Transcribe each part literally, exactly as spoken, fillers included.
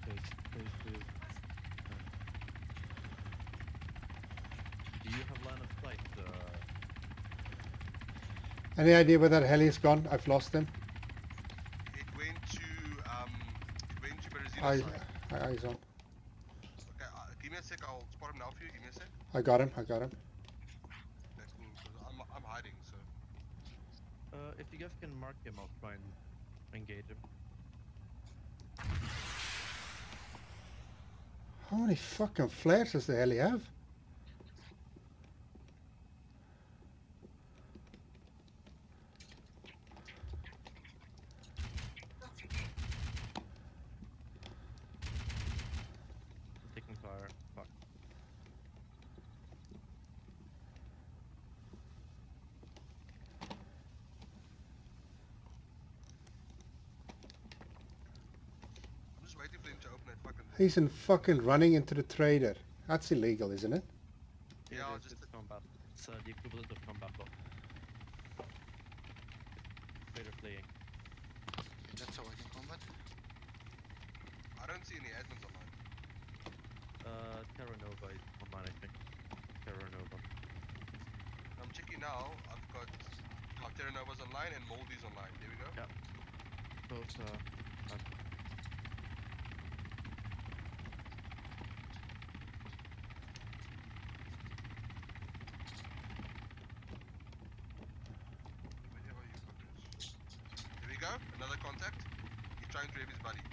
Close, close, close. Do you have line of sight? Uh, Any idea where that heli's gone? I've lost him. It went to um, it went to Berezino I, side. I, eyes on. Okay, uh, give me a sec. I'll spot him now for you. Give me a sec. I got him. I got him. Okay, cool. Because I'm I'm hiding, so. uh, if you guys can mark him, I'll try and engage him. How many fucking flares does the heli have? I'm taking fire. Fuck. I'm just waiting for him to open that fucking door. He's in fucking running into the trader. That's illegal, isn't it? Yeah, it I'll is, just- it's combat. It's uh, the equivalent of combat law. Trader fleeing. That's how I can combat. I don't see any admins online. Uh, Terra Nova is online, I think. Terra Nova. I'm checking now. I've got oh, Terra Nova's online and Moldy's online. There we go. Yeah. Both, uh, uh, Where are you fuckers? There we go. Another contact. He's trying to grab his buddy.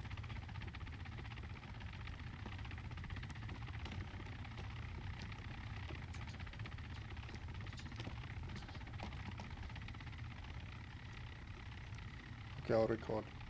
Okay, I'll record.